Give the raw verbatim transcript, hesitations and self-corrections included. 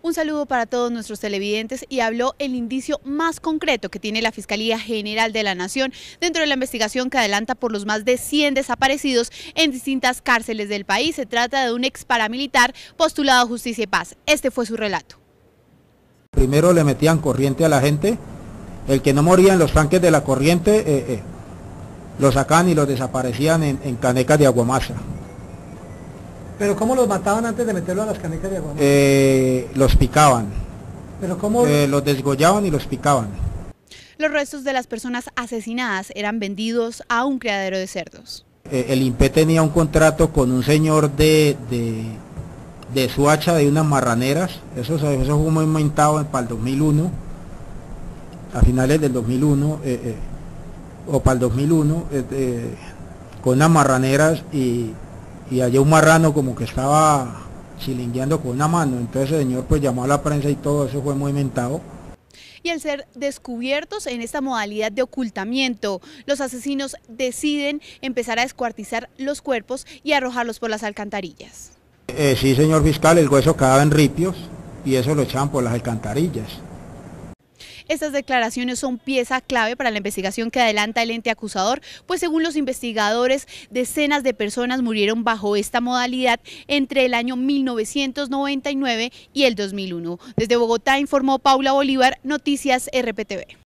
Un saludo para todos nuestros televidentes y habló el indicio más concreto que tiene la Fiscalía General de la Nación dentro de la investigación que adelanta por los más de cien desaparecidos en distintas cárceles del país. Se trata de un ex paramilitar postulado a Justicia y Paz. Este fue su relato. Primero le metían corriente a la gente, el que no moría en los tanques de la corriente eh, eh, lo sacaban y los desaparecían en, en canecas de aguamasa. ¿Pero cómo los mataban antes de meterlo a las canecas de agua? Eh, los picaban. ¿Pero cómo? Eh, los desgollaban y los picaban. Los restos de las personas asesinadas eran vendidos a un criadero de cerdos. Eh, el I N P E tenía un contrato con un señor de, de, de Suacha, de unas marraneras. Eso, eso fue muy inventado para el dos mil uno, a finales del dos mil uno, eh, eh, o para el dos mil uno, eh, eh, con unas marraneras y... y allá un marrano como que estaba chilingueando con una mano, entonces el señor pues llamó a la prensa y todo eso fue muy inventado. Y al ser descubiertos en esta modalidad de ocultamiento, los asesinos deciden empezar a descuartizar los cuerpos y arrojarlos por las alcantarillas. Eh, sí, señor fiscal, el hueso quedaba en ripios y eso lo echaban por las alcantarillas. Estas declaraciones son pieza clave para la investigación que adelanta el ente acusador, pues según los investigadores, decenas de personas murieron bajo esta modalidad entre el año mil novecientos noventa y nueve y el dos mil uno. Desde Bogotá informó Paula Bolívar, Noticias R P T V.